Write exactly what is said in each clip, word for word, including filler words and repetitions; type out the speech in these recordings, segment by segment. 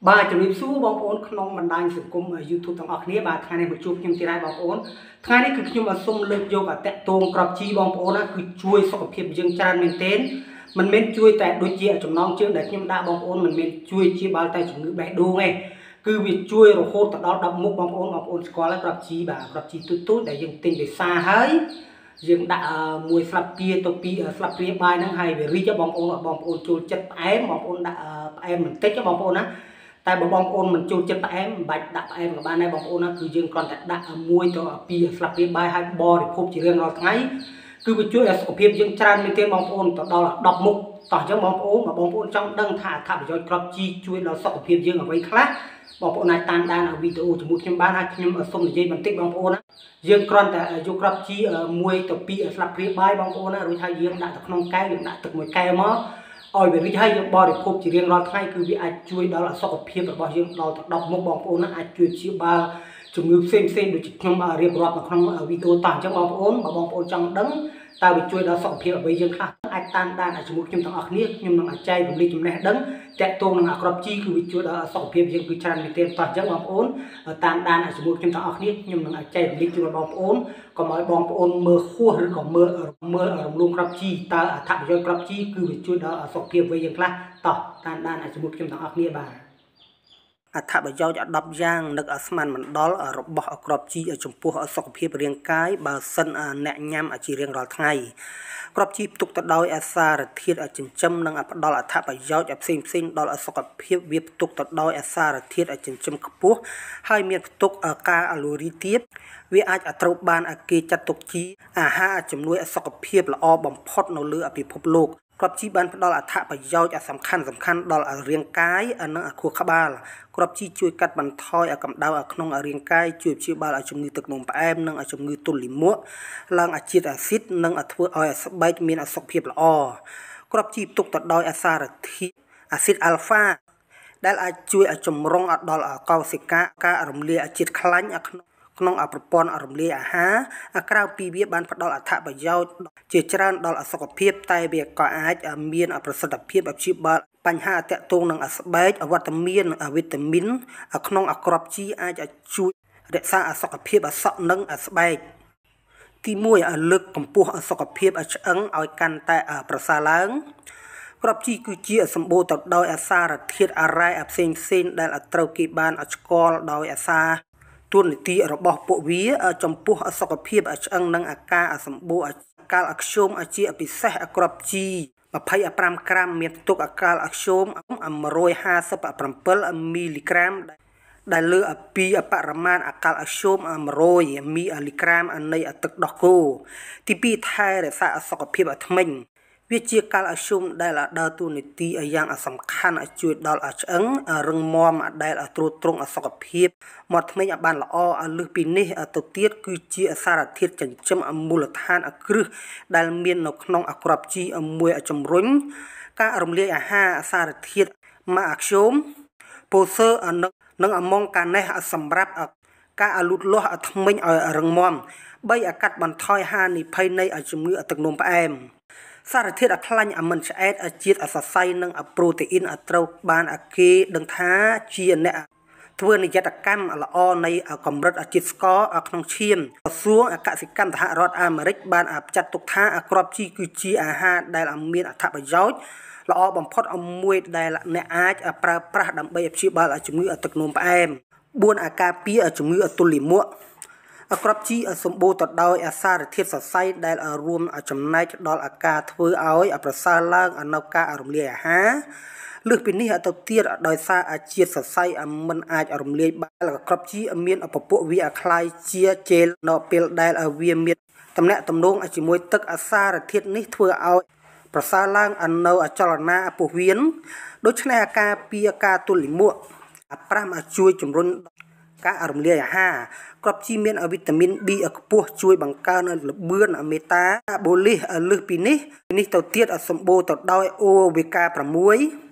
បាទជំរាបសួរបងប្អូនក្នុងបណ្ដាញសង្គម YouTube ទាំងអស់គ្នាបាទថ្ងៃនេះមកជួបខ្ញុំទៀតហើយបងប្អូនថ្ងៃនេះគឺខ្ញុំសូមលើកយកអតិតងក្របជីបងប្អូនណាគឺជួយសុខភាពយើងច្រើនមែនទែនមិនមែនជួយតែដូចជាចំណងជើងដែលខ្ញុំដាក់បងប្អូនមិនមែនជួយជាបាល់តែជំងឺបេះដូងទេគឺវាជួយរហូតទៅដល់ដប់មុខបងប្អូនបងប្អូនស្គាល់ហើយក្របជីបាទក្របជីទូទូដែលយើងទិញដោយសារហើយយើងដាក់មួយស្លាបព្រាទៅពីរស្លាបព្រាបាយហ្នឹងហើយវារីកបងប្អូនបងប្អូនចូលចិត្តផ្អែមបងប្អូនដាក់ផ្អែមបន្តិចបងប្អូនណាតែបើបងប្អូនមិនចូលចិត្តផ្អែមមិនបាច់ដាក់ផ្អែមក៏បានដែរបងប្អូនណាគឺយើងគ្រាន់តែដាក់មួយទៅពីរស្លាបព្រាបាយហើយបរិភោគជារៀងរាល់ថ្ងៃគឺវាជួយឲ្យសុខភាពយើងច្រើនមែនទេបងប្អូនទៅដល់ដប់មុខតោះអញ្ចឹងបងប្អូនបើបងប្អូនចង់ដឹងថាអត្ថប្រយោជន៍ក្របជីជួយដល់សុខភាពយើងអ្វីខ្លះបងប្អូនអាចតាមដានវីដេអូជាមួយខ្ញុំបានហើយខ្ញុំសូមនិយាយបន្តិចបងប្អូនណាយើងគ្រាន់តែយកក្របជីមួយទៅពីរស្លាបព្រាបាយបងប្អូនណារួចហើយយើងដាក់ទៅក្នុងកែវយើងដាក់ទឹកមួយកែវមកឲ្យវារីកហើយយើងបរិភោគជារៀងរាល់ថ្ងៃគឺវាអាចជួយដល់សុខភាពរបស់យើងដល់ទៅដប់មុខបងប្អូនណាអាចជួយព្យាបាលជំងឺផ្សេងផ្សេងដូចខ្ញុំរៀបរាប់នៅក្នុងវីដេអូតោះអញ្ចឹងបងប្អូនបើបងប្អូនចង់ដឹងតើវាជួយដល់សុខភាពអ្វីយើងខ្លះអាចតាមដានជាមួយខ្ញុំទាំងអស់គ្នាខ្ញុំនឹងអាចចែករំលែកចំណេះដឹងតាក់ទងនឹងអាក្របជីគឺវាជួយដល់សុខភាពយើងគឺច្រើនមែនទែនតោះអញ្ចឹងបងប្អូនតាមដានជាមួយខ្ញុំទាំងអស់គ្នាខ្ញុំនឹងអាចចែករំលែកជូនបងប្អូនកុំឲ្យបងប្អូនមើលខុសឬក៏មើលមើលរំលងក្របជីតើអត្ថប្រយោជន៍ក្របជីគឺវាជួយដល់សុខភាពអ្វីយើងខ្លះតោះតាមដានជាមួយខ្ញុំទាំងអស់គ្នាបាទអត្ថប្រយោជន៍ដប់យ៉ាងនឹកស្មានមិនដល់របស់ក្របជីចំពោះសុខភាពរាងកាយបើសិនអ្នកញ៉ាំជារៀងរាល់ថ្ងៃក្របជីផ្ទុកទៅដោយអាសារធាតុចិញ្ចឹមនិងផ្ដល់អត្ថប្រយោជន៍ផ្សេងផ្សេងដល់សុខភាពវាផ្ទុកទៅដោយអាសារធាតុចិញ្ចឹមខ្ពស់ហើយមានផ្ទុកកាឡូរីទាបវាអាចត្រូវបានគេចាត់ទុកជាអាហារជំនួយសុខភាពល្អបំផុតនៅលើពិភពលោកក្របជីបានផ្ដល់អត្ថប្រយោជន៍សំខាន់សំខាន់ដល់រាងកាយនិងខួរក្បាលក្របជីជួយកាត់បន្ថយកម្ដៅក្នុងរាងកាយជួយព្យាបាលជំងឺទឹកនោមផ្អែមនិងជំងឺទល់លាមកឡើងជាតិអាស៊ីតនិងធ្វើឲ្យស្បែកមានសុខភាពល្អក្របជីផ្ទុកទៅដោយអាសារធាតុអាស៊ីតអាល់ហ្វាដែលអាចជួយជំរុញដល់កោសិកាការរំលាយជាតិខ្លាញ់ក្នុងក្នុងប្រព័ន្ធរំលាយអាហារក្រៅពីវាបានផ្ដល់អត្ថប្រយោជន៍ជាច្រើនដល់សុខភាពតែវាក៏អាចមានប្រសិទ្ធភាពព្យាបាលបញ្ហាទាក់ទងនឹងស្បែកវត្តមានវីតាមីនក្នុងក្របជីអាចជួយរក្សាសុខភាពសក់និងស្បែកទីមួយលើកកម្ពស់សុខភាពឆ្អឹងឲ្យកាន់តែប្រសើរឡើងក្របជីគឺជាសម្បូរទៅដោយអាសារធាតុអារ៉ែផ្សេងផ្សេងដែលត្រូវគេបានស្គាល់ដោយអាសាទួនាទីរបស់ពួកវាចំពោះសុខភាពឆ្អឹងនិងអាការសម្បូរកាល់ស្យូមជាពិសេសក្របជីម្ភៃប្រាំក្រាមមានផ្ទុកកាល់ស្យូមមួយរយហាសិបប្រាំមីលីក្រាមដែលលើពីបរិមាណកាល់ស្យូមមួយរយមីលីក្រាមនៃទឹកដោះគោទីពីរថែរក្សាសុខភាពធ្មេញវាជាកាល់ស្យូមដែលដើរតួនាទីយ៉ាងសំខាន់ជួយដល់ឆ្អឹងរឹងមាំដែលទ្រទ្រង់សុខភាពមាត់ធ្មេញបានល្អលើសពីនេះទៅទៀតគឺជាសារធាតុចិញ្ចឹមមូលដ្ឋានគ្រឹះដែលមាននៅក្នុងក្របជីមួយជំរុញការរំលាយអាហារសារធាតុម៉ាក្យូមប៉ូសឺនិងអម៉ង់កាណេសសម្រាប់ការលូតលាស់ធ្មេញឲ្យរឹងមាំបីកាត់បន្ថយហានិភ័យនៃជំងឺទឹកនោមផ្អែមសារធាតុខ្លាញ់មិនឆ្អែតជាតិសរសៃនិងប្រូតេអ៊ីនត្រូវបានគេដឹងថាជាអ្នកធ្វើនិយតកម្មល្អនៃកម្រិតជាតិស្ករក្នុងឈាមក្រសួងកសិកម្មសហរដ្ឋអាមេរិកបានចាត់ទុកថាក្របជីគឺជាអាហារដែលមានអត្ថប្រយោជន៍ល្អបំផុតមួយដែលអ្នកអាចប្រើប្រាស់ដើម្បីព្យាបាលជំងឺទឹកនោមផ្អែមបួនអាការពារជំងឺទល់លាមកក្របជីសម្បូរទៅដោយអាសារធាតុសរសៃដែលរួមចំណែកដល់អាការធ្វើឲ្យប្រសើរឡើងនៅការរំលាយអាហារលើសពីនេះទៅទៀតដោយសារជាតិសរសៃមិនអាចរំលាយបានក្របជីមានពពួកវាคล้ายជាជែលនៅពេលដែលវាមានតំណែងតំណងជាមួយទឹកអាសារធាតុនេះធ្វើឲ្យប្រសើរឡើងនៅចលនាពោះវៀនដូច្នេះអាការពារការទល់លាមកប្រាំជួយជំរុញការរំលាយអាហារក្របជីមានវីតាមីន B ខ្ពស់ជួយបង្កើនល្បឿនមេតាបូលីសលើសពីនេះនេះទៅទៀតសម្បូរទៅដោយអូមេហ្គា 6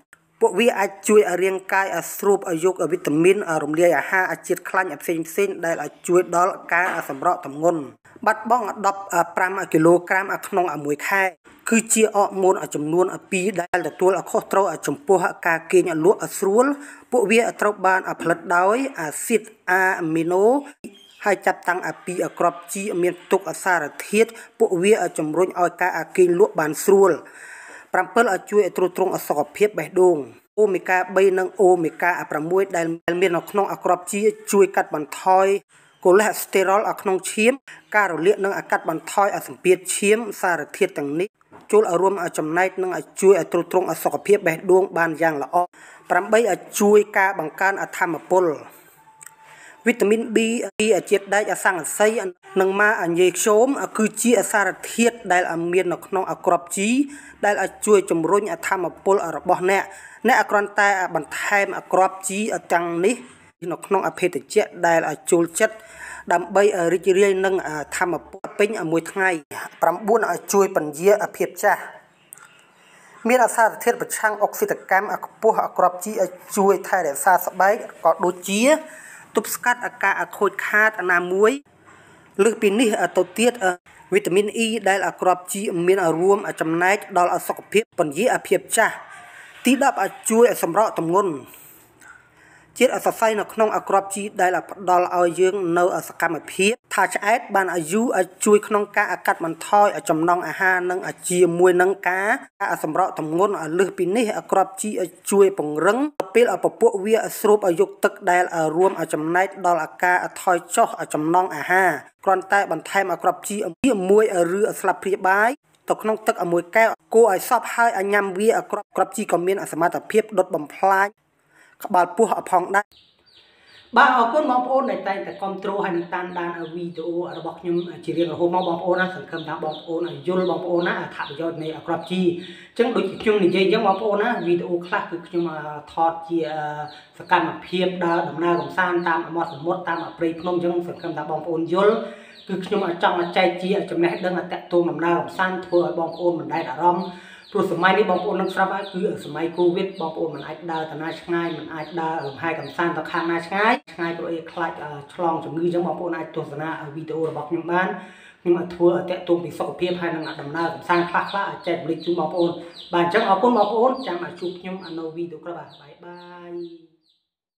ពួកវាអាចជួយឲ្យរាងកាយឲ្យស្រូបឲ្យយកវីតាមីនរំលាយអាហារអាជាតិខ្លាញ់ផ្សេងផ្សេងដែលអាចជួយដល់ការសម្រកទម្ងន់បាត់បង់ដប់ប្រាំគីឡូក្រាមក្នុងមួយខែគឺជាអរម៉ូនចំនួនពីរដែលទទួលខុសត្រូវចំពោះការគេងលក់ស្រួលពួកវាត្រូវបានផលិតដោយអាស៊ីតអាមីណូហើយចាប់តាំងពីក្របជីមានទុកសារធាតុពួកវាជំរុញឲ្យការគេងលក់បានស្រួលប្រាំពិលឲ្យជួយឲ្យទ្រទ្រង់សុខភាពបេះដូងអូមេហ្គាបីនិងអូមេហ្គាប្រាំមួយដែលមាននៅក្នុងក្របជីជួយកាត់បន្ថយកូឡេស្តេរ៉ុលក្នុងឈាមការរលាកនិងកាត់បន្ថយសម្ពាធឈាមសារធាតុទាំងនេះចូលឲ្យរួមចំណែកនិងជួយឲ្យទ្រទ្រង់សុខភាពបេះដូងបានយ៉ាងល្អប្រាំបីឲ្យជួយការបង្កើនធម្មពលវីតាមីន B ជាតិដែកអសង្កសីនិងម៉ាអាញ៉េស្យូមគឺជាសារធាតុដែលមាននៅក្នុងក្របជីដែលជួយជំរុញធម្មពលរបស់អ្នកអ្នកគ្រាន់តែបន្ថែមក្របជីទាំងនេះនៅក្នុងអភេទជ្ជៈដែលចូលចិត្តដើម្បីរីករាយនឹងធម្មពលពេញមួយថ្ងៃប្រាំបួនឲ្យជួយពន្យាភាពចាស់មានអាសារធាតុប្រឆាំងអុកស៊ីតកម្មខ្ពស់ក្របជីឲ្យជួយថែរក្សាស្បែកក៏ដូចជាទប់ស្កាត់អាការខូចខាតណាមួយលើសពីនេះទៅទៀតវីតាមីន E ដែលក្របជីមានរួមចំណែកដល់សុខភាពពន្យាភាពចាស់ទីដប់ឲ្យជួយសម្រកទម្ងន់ជាតិសរសៃនៅក្នុងក្របជីដែលផ្ដល់ឲ្យយើងនៅសកម្មភាពថាឆ្អែតបានអាយុឲ្យជួយក្នុងការកាត់បន្ថយចំណង់អាហារនិងជាមួយនឹងការសម្រកទម្ងន់លើសពីនេះក្របជីឲ្យជួយពង្រឹងពេលពពួកវាស្រូបឲ្យយកទឹកដែលរួមចំណែកដល់អាការថយចុះចំណង់អាហារគ្រាន់តែបន្ថែមក្របជីមួយឬស្លាបព្រាបាយទៅក្នុងទឹកមួយកែវគួរឲ្យសពហើយឲ្យញ៉ាំវាក្របក្របជីក៏មានសមត្ថភាពដុតបំផ្លាញក្បាលពោះផងដែរបាទអរគុណបងប្អូនដែលតែងតែគ្រប់គ្រងហើយនឹងតាមដានវីដេអូរបស់ខ្ញុំជារៀងរហូតមកបងប្អូនណាសង្ឃឹមថាបងប្អូនយល់បងប្អូនណាអត្ថប្រយោជន៍នៃក្របជីអញ្ចឹងដូចខ្ញុំនិយាយអញ្ចឹងបងប្អូនណាវីដេអូខ្លះគឺខ្ញុំថតជាសកម្មភាពដើរដំណើរកម្សាន្តតាមមាត់សមុទ្រតាមព្រៃភ្នំអញ្ចឹងសង្ឃឹមថាបងប្អូនយល់គឺខ្ញុំចង់ចែកជាចំណេះដឹងតាក់ទងដំណើរកម្សាន្តធ្វើឲ្យបងប្អូនមិនដែលអារម្មណ៍ព្រោះសម័យនេះបងប្អូននឹងស្រាប់ហើយគឺសម័យកូវីដបងប្អូនមិនអាចដើរទៅណាឆ្ងាយមិនអាចដើរលំហែកម្សាន្តទៅខាងណាឆ្ងាយឆ្ងាយព្រោះអីខ្លាចឆ្លងជំងឺអញ្ចឹងបងប្អូនអាចទស្សនាវីដេអូរបស់ខ្ញុំបានខ្ញុំអាចធ្វើឲ្យតាក់ទងពីសុខភាពហើយនឹងដំណើរកម្សាន្តខ្លះខ្លះអាចចែករំលែកជូនបងប្អូនបាទអញ្ចឹងអរគុណបងប្អូនចាំឲ្យជួបខ្ញុំនៅវីដេអូក្រោយបាទបាយបាយ